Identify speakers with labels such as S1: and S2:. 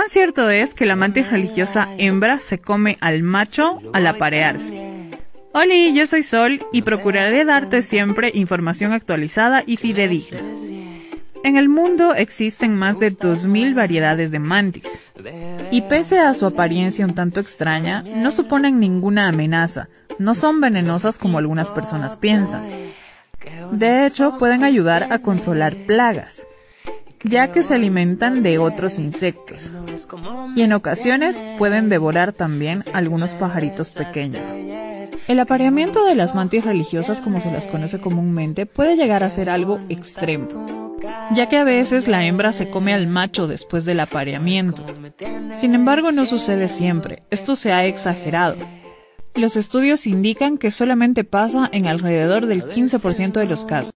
S1: ¿Cuán cierto es que la mantis religiosa hembra se come al macho al aparearse? Hola, yo soy Sol y procuraré darte siempre información actualizada y fidedigna. En el mundo existen más de 2000 variedades de mantis, y pese a su apariencia un tanto extraña, no suponen ninguna amenaza, no son venenosas como algunas personas piensan. De hecho, pueden ayudar a controlar plagas, ya que se alimentan de otros insectos, y en ocasiones pueden devorar también algunos pajaritos pequeños. El apareamiento de las mantis religiosas, como se las conoce comúnmente, puede llegar a ser algo extremo, ya que a veces la hembra se come al macho después del apareamiento. Sin embargo, no sucede siempre, esto se ha exagerado. Los estudios indican que solamente pasa en alrededor del 15% de los casos.